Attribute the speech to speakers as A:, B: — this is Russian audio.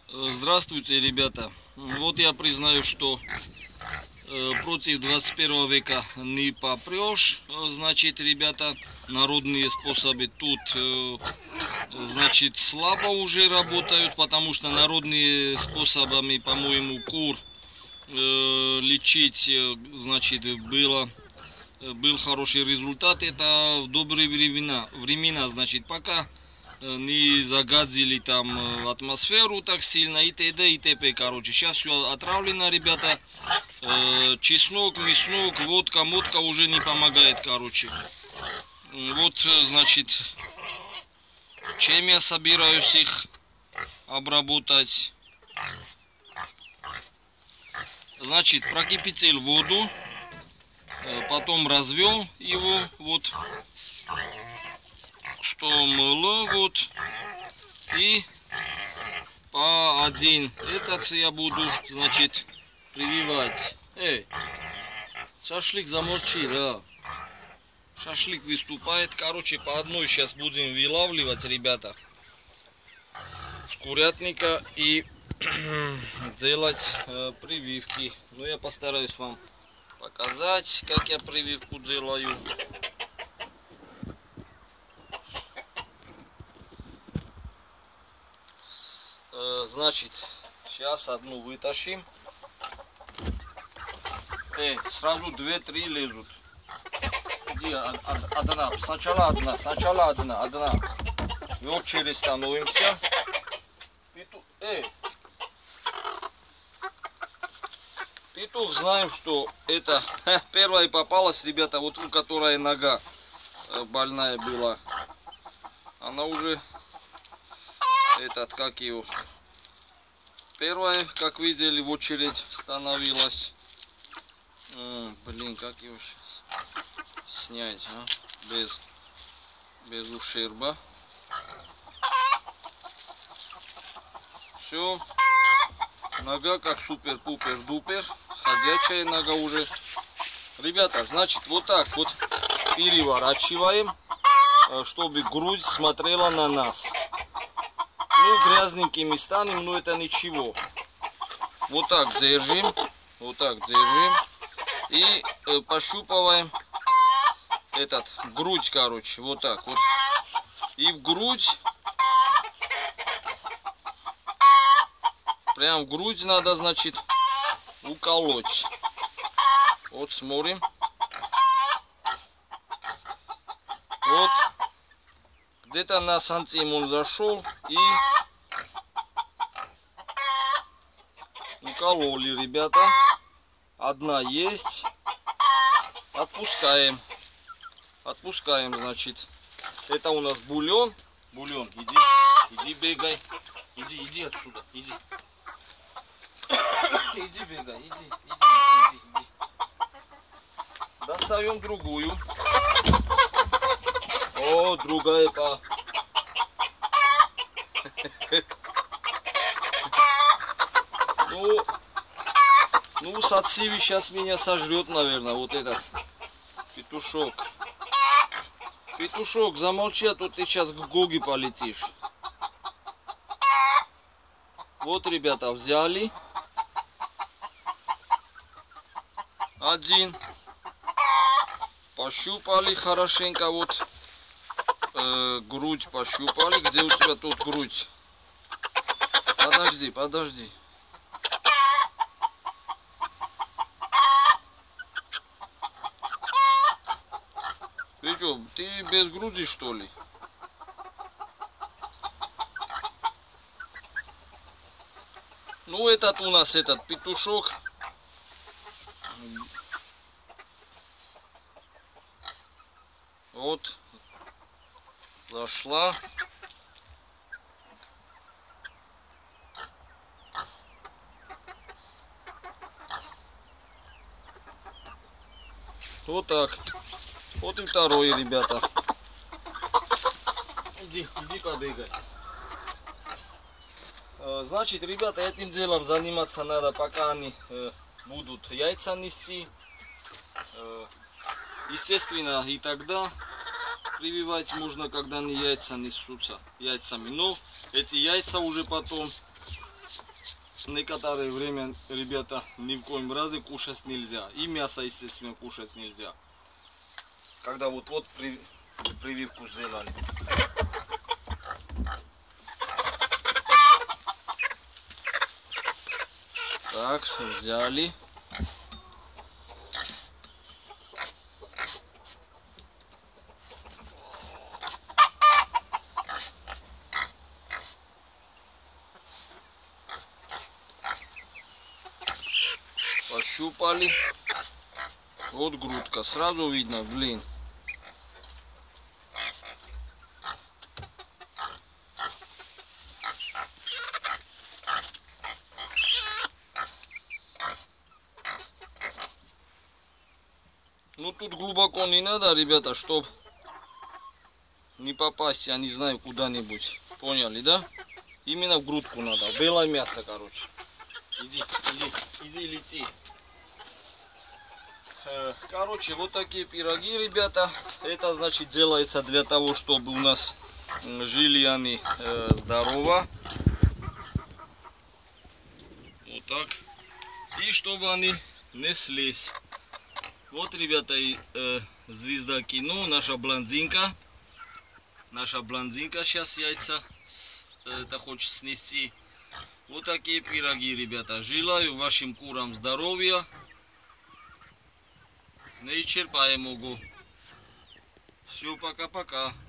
A: Здравствуйте, ребята. Вот я признаю, что против 21 века не попрешь. Значит, ребята, народные способы тут, значит, слабо уже работают, потому что народными способами, по-моему, кур лечить, значит, был хороший результат. Это в добрые времена, значит, пока не загадили там атмосферу так сильно и т.д. и т.п. Короче, сейчас все отравлено, ребята. Чеснок, мяснок, водка, мотка уже не помогает, короче. Вот, значит, чем я собираюсь их обработать. Значит, прокипятил воду, потом развел его, вот, что мыло, вот, и по один этот я буду, значит, прививать. Эй, шашлык, замолчи, да. Шашлык выступает, короче, по одной сейчас будем вылавливать, ребята, с курятника и делать прививки. Но я постараюсь вам показать, как я прививку делаю. Значит, сейчас одну вытащим. Сразу 2-3 лезут. Иди, одна. Сначала одна. В очередь становимся. Петух, знаем, что это первая попалась, ребята, вот у которой нога больная была. Она уже, как его, первая, как видели, в очередь становилась. Блин, как его сейчас снять, без ущерба. Все, нога как супер-пупер-дупер, ходячая нога уже. Ребята, значит, вот так вот переворачиваем, чтобы грудь смотрела на нас. Ну, грязненькими станем, но это ничего. Вот так держим, и пощупываем грудь, короче, вот так вот. И в грудь, прям в грудь надо, значит, уколоть. Вот смотрим. Вот. Где-то на сантим он зашел и укололи, ребята. Одна есть. Отпускаем, значит. Это у нас бульон. Бульон, иди бегай. Иди отсюда, иди. Иди бегай, иди. Достаем другую. О, другая по. Ну, сациви сейчас меня сожрет, наверное, вот этот петушок. Петушок, замолчи, а то ты сейчас к Гоге полетишь. Вот, ребята, взяли. Один. Пощупали хорошенько, вот. Грудь пощупали. Где у тебя тут грудь? Подожди. Ты что, ты без груди, что ли? Ну, этот у нас, петушок. Вот. Зашла. Вот так. Вот и второй, ребята. Иди побегай. Значит, ребята, этим делом заниматься надо, пока они будут яйца нести. Естественно, и тогда прививать можно, когда они яйца несутся яйцами. Но эти яйца уже потом некоторое время, ребята, ни в коем разе кушать нельзя. И мясо, естественно, кушать нельзя. Когда вот прививку сделали. Так, взяли. Пощупали. Вот грудка. Сразу видно, блин. Ну тут глубоко не надо, ребята, чтоб не попасть, я не знаю, куда-нибудь. Поняли, да? Именно в грудку надо. Белое мясо, короче. Иди, лети. Короче, вот такие пироги, ребята. Это, значит, делается для того, чтобы у нас жили они здорово. Вот так. И чтобы они неслись. Вот, ребята, звезда кино, наша блондинка. Наша блондинка сейчас яйца хочет снести. Вот такие пироги, ребята. Желаю вашим курам здоровья. Неисчерпаемого. Все, пока-пока.